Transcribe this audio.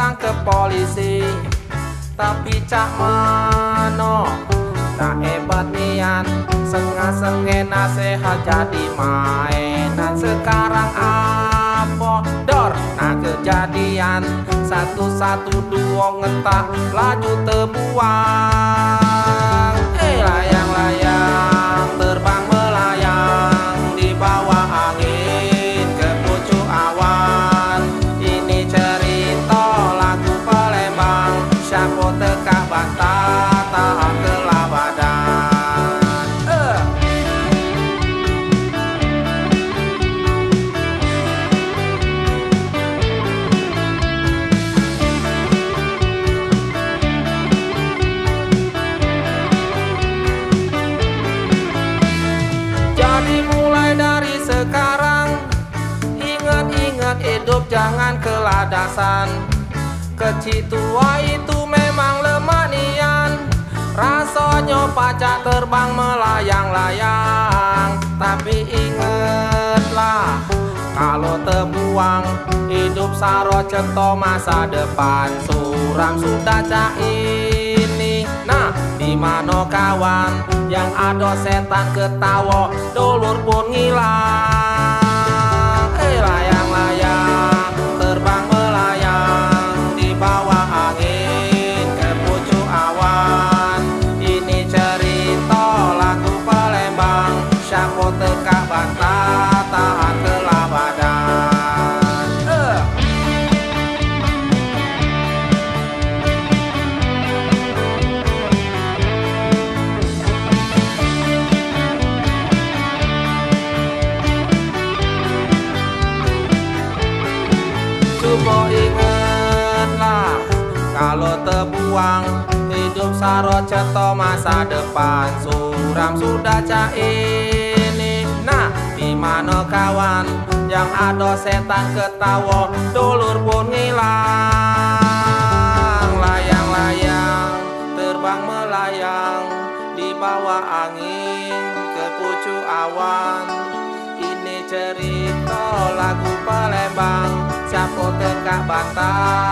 ketangkep polisi. Tapi cak mano, tak hebat nian, sengah-sengah nasehat jadi mainan. Sekarang apa dor, nah kejadian satu-satu dua ngetah laju terbuang. Layang-layang terbang melayang di bawah angin ke pucuk awan. Ini cerita lagu Palembang, siapa teka bantah tak kelabadan. Jadi mulai dari sekarang, ingat-ingat hidup jangan keladasan. Kecil tua itu memang lemah nian, rasanya pacak terbang melayang-layang. Tapi ingatlah, kalau terbuang hidup saro ceto masa depan suram sudah cak ini. Nah, di mana kawan yang ada setan ketawa, dulur pun ngilang. Layang-layang terbang melayang di bawah angin ke pucuk awan. Ini cerita lagu Palembang, siapa teka bantah tahan kelabadan. Coba ingatlah, kalau terbuang hidup saro ceto masa depan suram sudah cak ini. Nah, di mana kawan yang ada setan ketawa, dulur pun ngilang. Layang-layang terbang melayang di bawah angin ke pucuk awan. Ini cerita lagu Palembang, siapa teka bantah